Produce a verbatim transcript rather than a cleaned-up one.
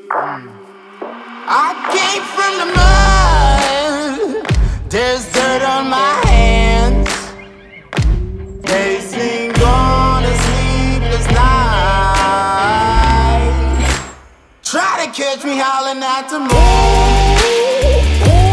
I came from the mud, there's dirt on my hands. They sing on a sleepless night, try to catch me howling at the moon.